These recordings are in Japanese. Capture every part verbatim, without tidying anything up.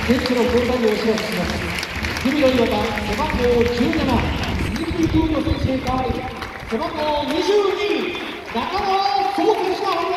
選手の交代をお知らせします。海の色が背番号じゅうなな、鈴木優斗選手に代わり、背番号にじゅうに、中川総選手が入ります。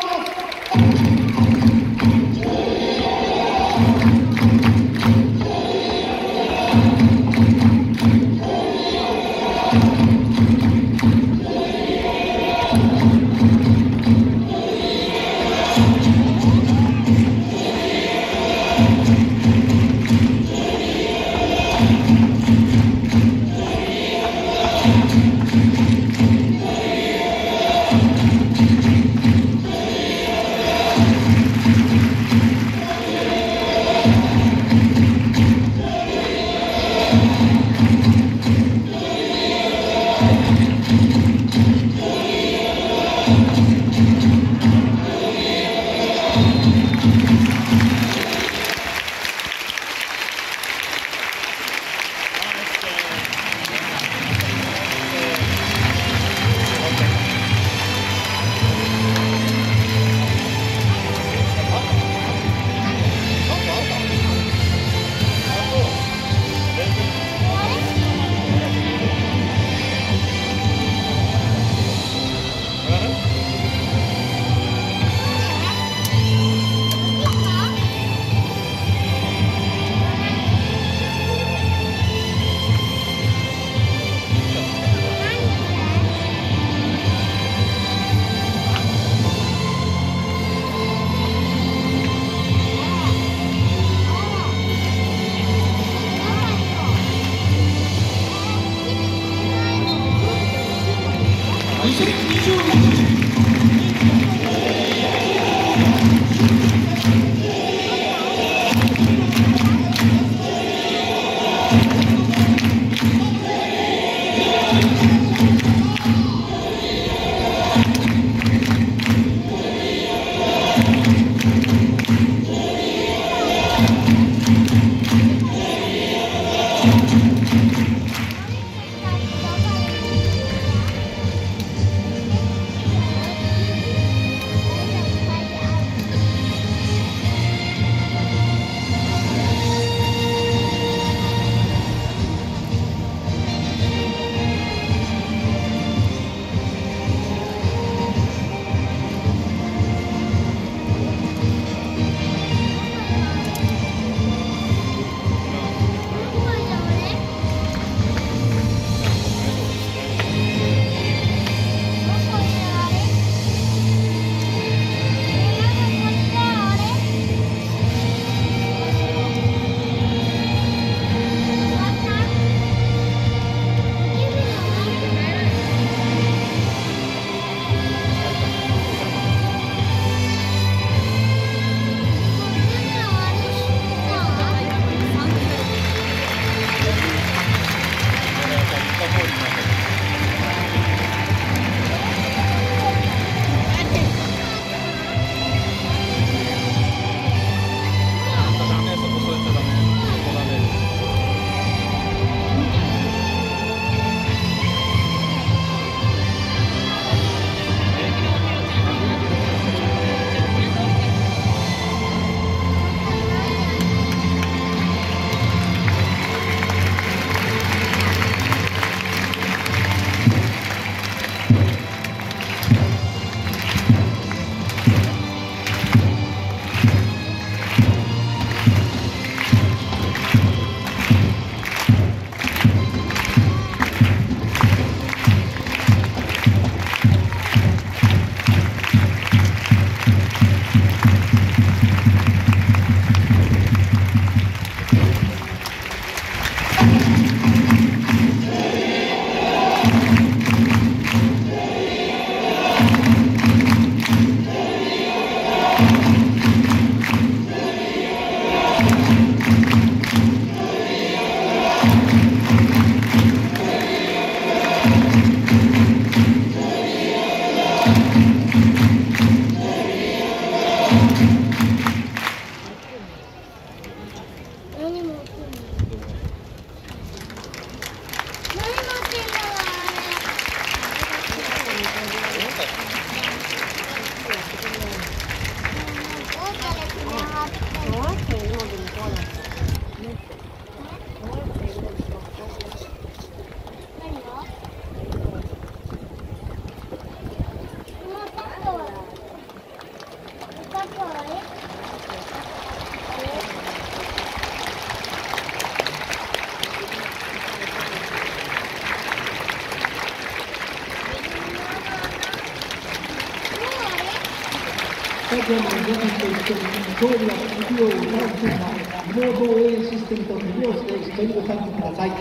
スタジアムの皆さんと一緒に勝利が続くように歌うチームはリモート応援システムと手拍子で一緒にご参加ください。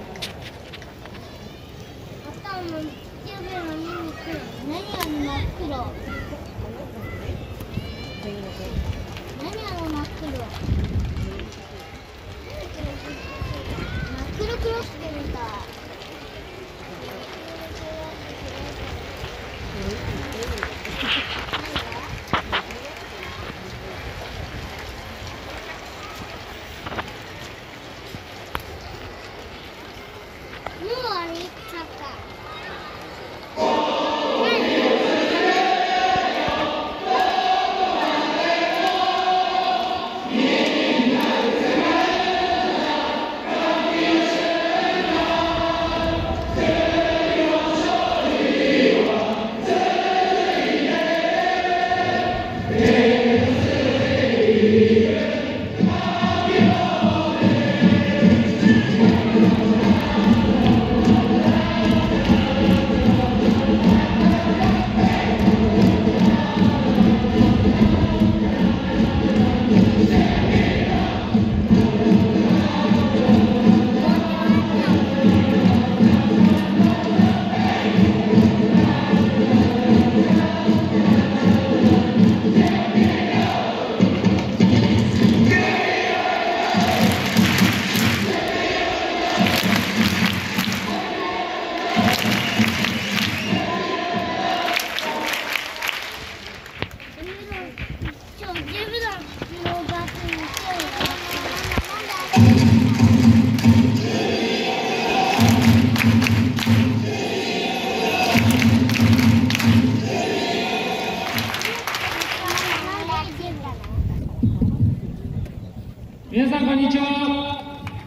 皆さんこんにちは。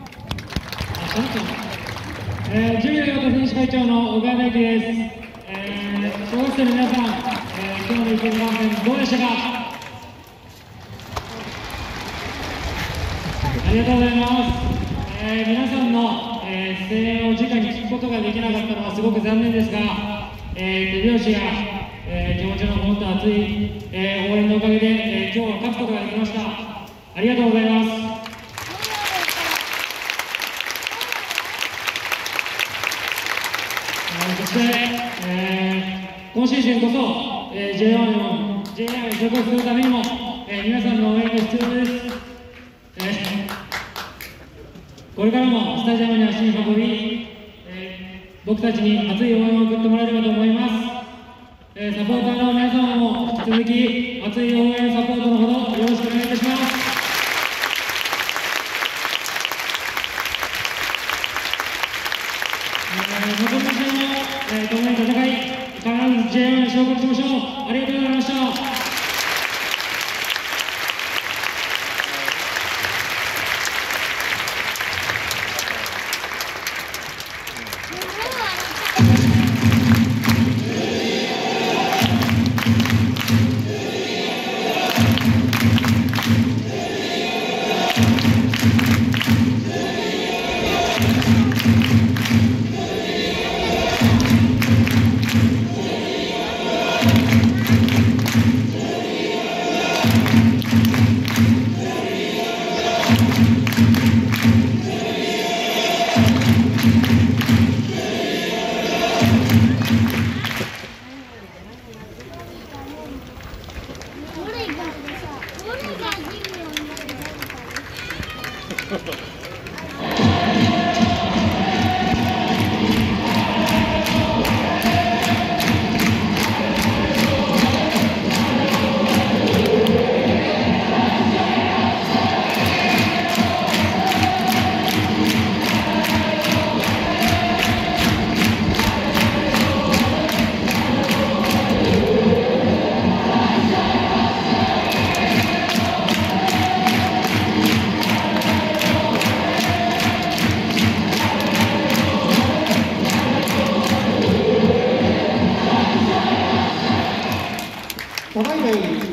えー、ジュニア型選手会長の小川大輝です。えー、小学生の皆さん、えー、今日の一戦観戦どうでしたか？ありがとうございます。えー、皆さんの、えー、声援を直に聞くことができなかったのはすごく残念ですが、えー、手拍子や、えー、気持ちのこもった熱い、えー、応援のおかげで、えー、今日は勝つことができました。ありがとうございます。そして、えー、今シーズンこそ、えー、ジェイワン の ジェイワン に所属するためにも、えー、皆さんの応援が必要です。えー、これからもスタジアムに足に運び、えー、僕たちに熱い応援を送ってもらえればと思います。えー、サポーターの皆様も引き続き熱い応援サポートのほどよろしくお願いいたします。残りの試合も、えー、共に戦い、必ず ジェイワン に昇格しましょう。ありがとうございました。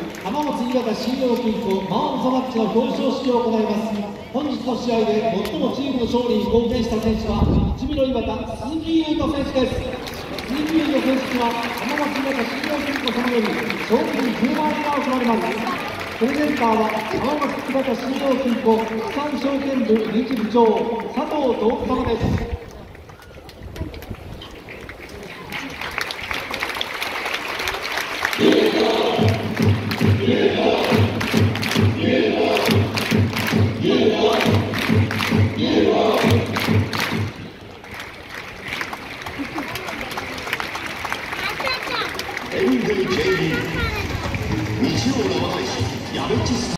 浜松新潟信用金庫マン・ザ・マッチの表彰式を行います。本日の試合で最もチームの勝利に貢献した選手はジュビロ磐田鈴木優斗選手です。鈴木優斗選手には浜松新潟信用金庫様より賞金じゅうまんえんが贈られます。プレゼンターは浜松新潟信用金庫資産証券部理事部長佐藤道様です。 エンゼル ジェイビー 日曜生配信やべちス